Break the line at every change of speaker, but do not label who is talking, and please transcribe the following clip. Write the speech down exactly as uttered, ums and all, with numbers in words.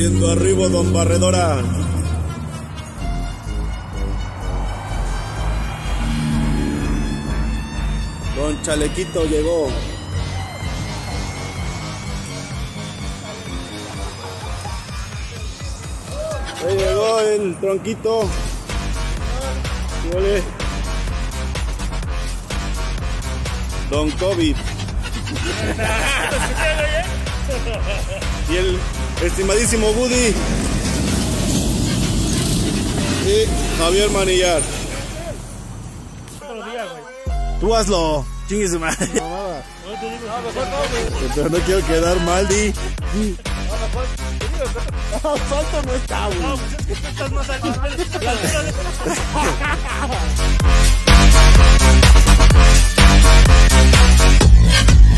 Haciendo arriba Don Barredora. Don Chalequito llegó. Ahí llegó el Tronquito. Vale. Don COVID. Y el estimadísimo Woody. Y Javier Manillar. Tú hazlo. Chingue su madre. Pero no quiero quedar mal, di. Salto no está, güey. No, pues es que estás más alto. La